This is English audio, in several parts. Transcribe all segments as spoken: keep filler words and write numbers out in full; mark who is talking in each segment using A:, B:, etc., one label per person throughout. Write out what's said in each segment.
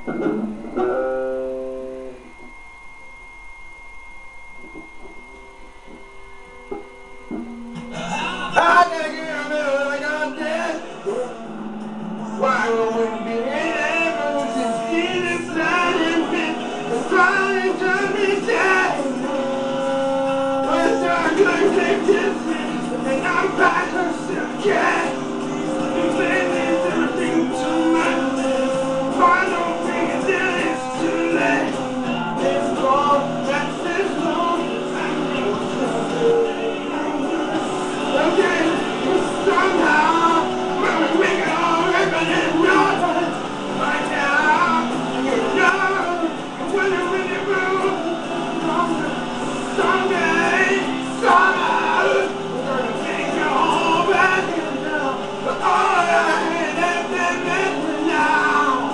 A: Why would we be able to see the sun and be trying to be dead? But I couldn't take this, and I'm back on still cat. You say there's everything too much. I don't think until it's too late. It's long, that's this long. I know okay, somehow we'll make it all right, but it's not right now. You know, when you really move, someday, somehow, we're gonna take it all back now. But all I had is now.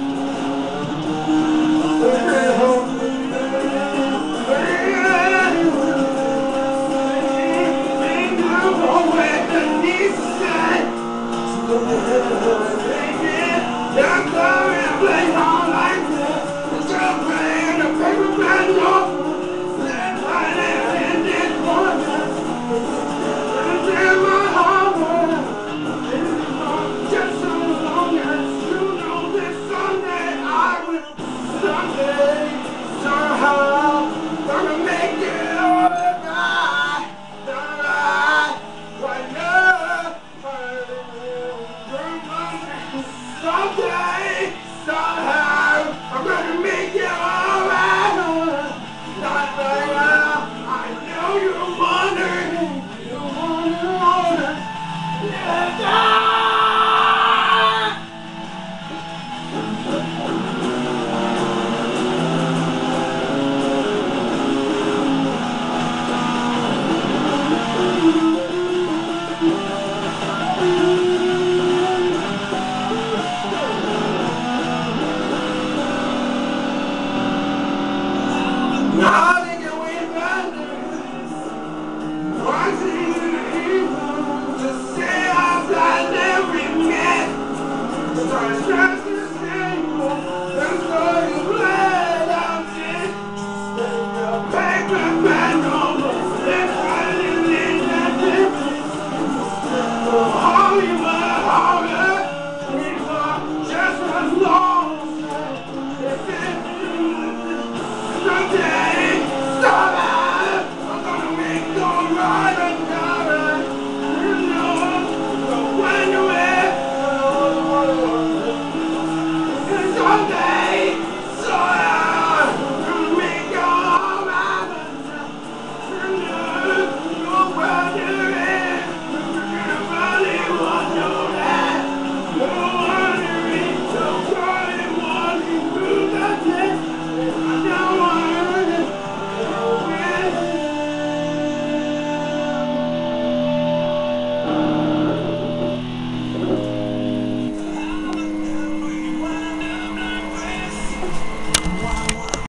A: I'm sorry to play all like this. It's just playing a paper band off. That's why they're in this one. It's in my heart. Just so long as you know this someday I will. Someday, somehow, gonna make it all right. Alright, right now. Someday, somehow, I'm gonna make it alright. Not right now. I know you're wondering. You're wondering. Yeah. Now they can wait back. Watching you to say I'm glad that we met. So I